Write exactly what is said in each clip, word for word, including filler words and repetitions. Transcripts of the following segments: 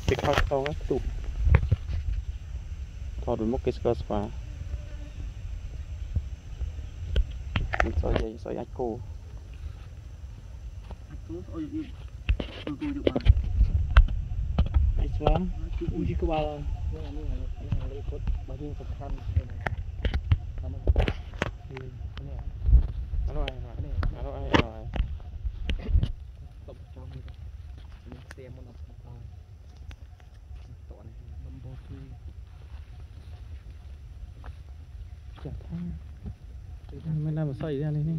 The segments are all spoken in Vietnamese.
cái khóc không á tụ thọ được một cái sờ spa mình soi dây soi ách cô Islam uji ke bawah ini ini ini ikut bagi yang sempurna ini ini alo ai rồi alo ai rồi tập trong mình xem một tập tỏi tỏi này bấm bột đi chặt ha mình làm xoay ra này đi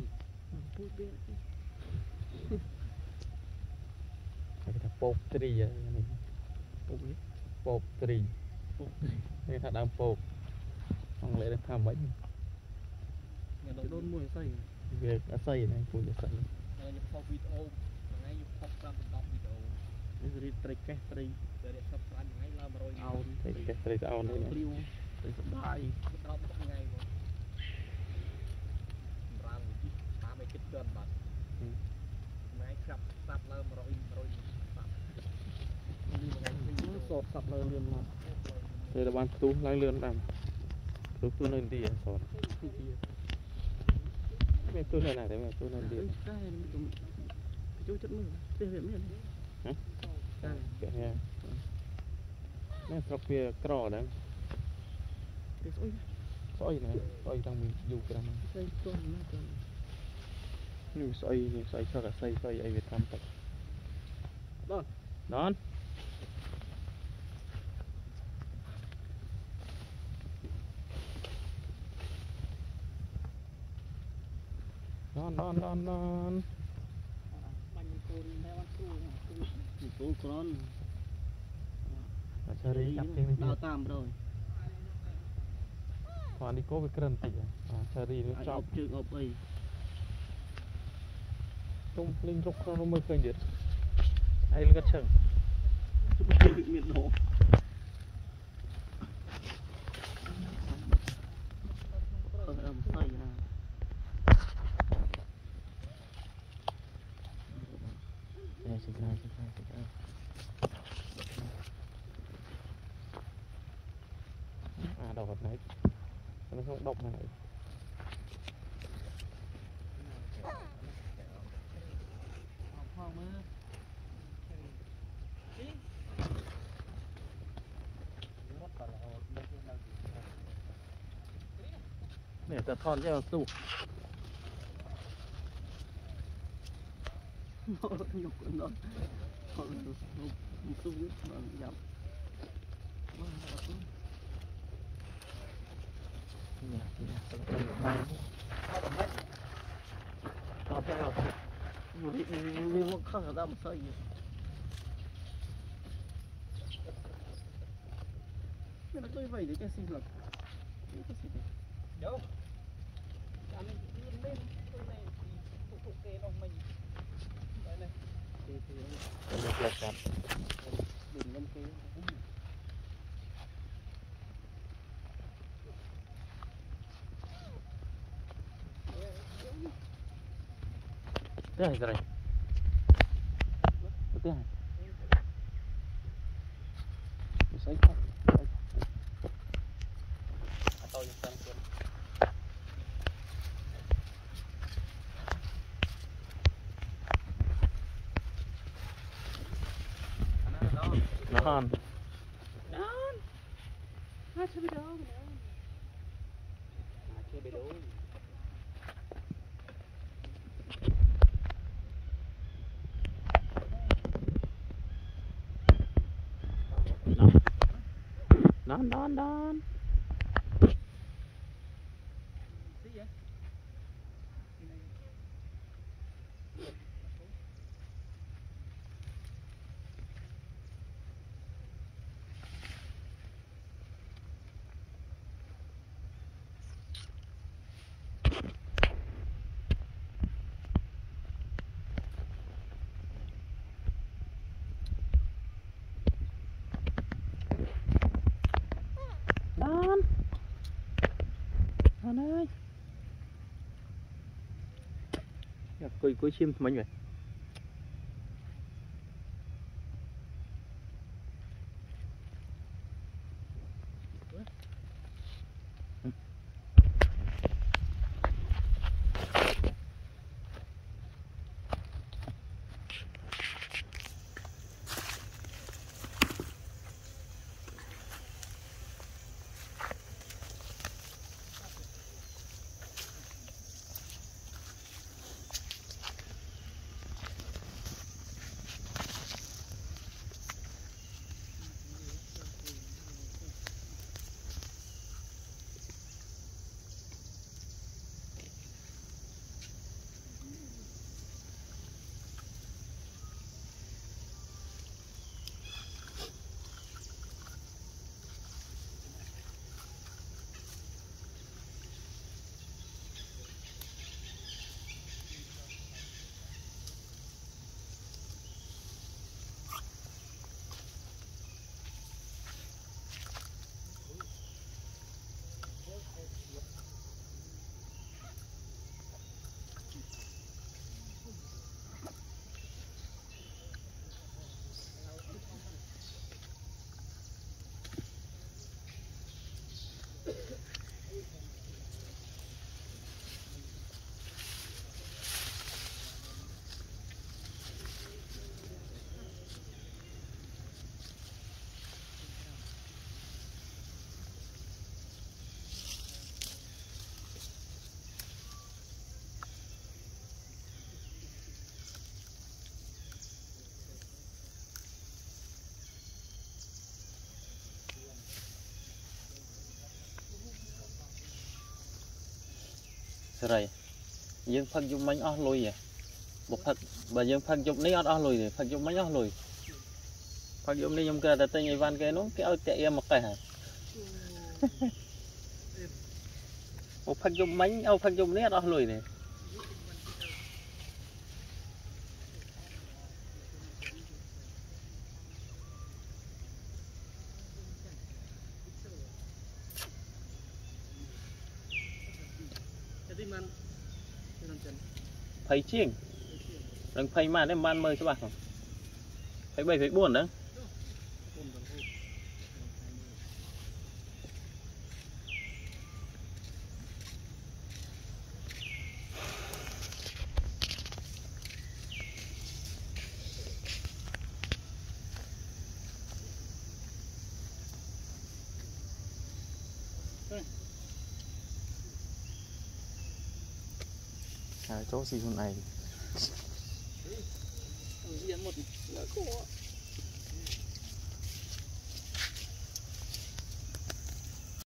cái thằng bột tri vậy này bột tri cái thằng đang bột không lẽ tham mấy cái đôn mùi xoay việc đã xoay này cũng được xoay này phô video ngay phô làm đọc video cái tri cái tri để để sắp ăn ngay làm rồi ao cái cái tri ao này liu để sắp bài đọc một ngày rồi làm gì ta mới kết đơn bạn ngay sắp sắp làm rồi rồi sọt sập lên liền mà đây là ban tú lái lươn làm tú tú lên đi sọt mẹ tú này này để mẹ tú lên đi cái chú chất mưa tiêu hiện miền hả cái này mẹ sọc kia cỏ đấy cái soi soi này soi đang mình dùng cái này soi con nó con nhưng soi nhưng soi cho cả soi soi ai Việt Nam tập đón đón non non non non cô con seri chặt trên đào tam rồi còn đi cố với cơn tị à seri nó chọc trường ốp ấy tung linh rục nó mới khơi nhiệt ai lên cái chừng miền nổ âm say ra đây xịt ra xịt ra xịt ra à đầu vật này nó không độc này để ta thon cho tụ nhục nó một tụ nó dập liên một khăn ra một sợi nó tôi vậy để cho sinh lực đâu anh lên tôi này thì thuộc kê lòng mình đây này thì thì nó là chặt đừng năm kê thế này rồi thế này sấy không tôi sang luôn non non nó chưa bị đâu chưa bị đâu non non non non non ơi cuối cuối chim mấy vậy rồi dương phật dùng bánh ó lùi à một phật bà dương phật dùng ní ó lùi phật dùng bánh ó lùi phật dùng ní dùng kia là tên Ivan kia nó cái ơi chạy em một cái hả một phật dùng bánh ô phật dùng ní ó lùi này thấy chiêng đừng thấy mà nên ban mơi cho bạn thấy bảy thấy buồn đó à, chỗ gì hôm này